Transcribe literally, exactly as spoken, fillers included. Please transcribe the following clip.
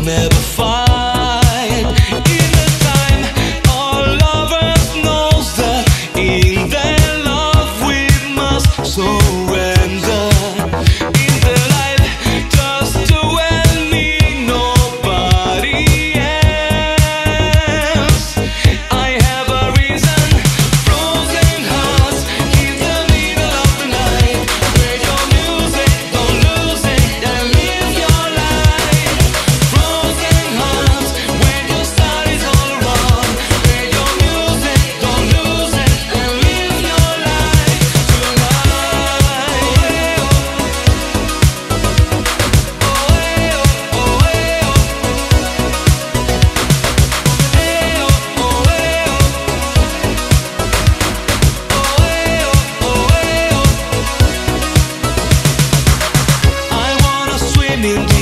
never fight. In the time, all lovers knows that in their love we must surrender. In their life, just you and me, nobody else. I have a reason, frozen hearts in the middle of the night. Play your music, don't lose it, and live your life. Frozen hearts, when your star is all around. Play your music, don't lose it, and live your life tonight. I wanna swim in the